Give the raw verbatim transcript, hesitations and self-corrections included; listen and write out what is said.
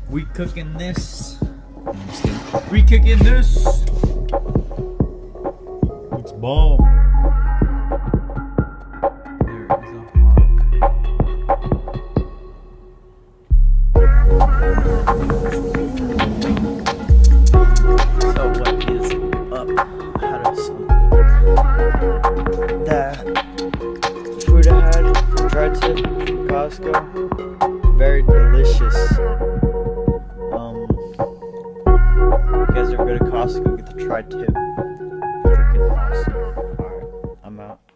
We cooking this. We cooking this. It's bomb. There is a hawk. So what is up? How to sleep? That food I had, tried to from Costco, very delicious. Um, you guys ever go to Costco, get the tri-tip.